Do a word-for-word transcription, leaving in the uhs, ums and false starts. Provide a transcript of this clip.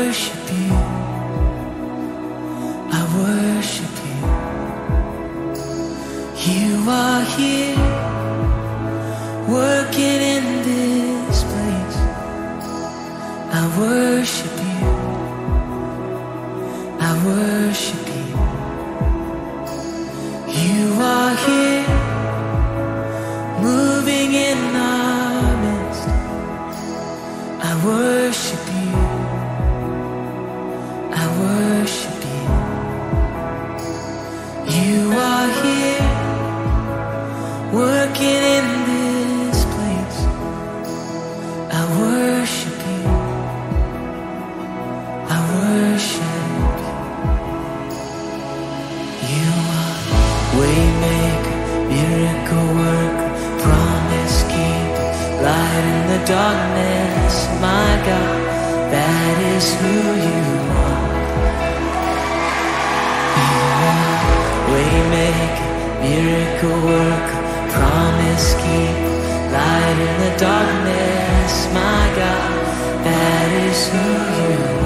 worship you, I worship you. You are here, working in this place. I worship you, I worship you. You are here, moving in our midst. I worship you, I worship you. You are here, working in this place. I worship you, I worship you. You are waymaker, miracle worker, promise keeper, light in the darkness. My God, that is who you are. You are waymaker, miracle worker, promise keeper, light in the darkness. My God, that is who you are.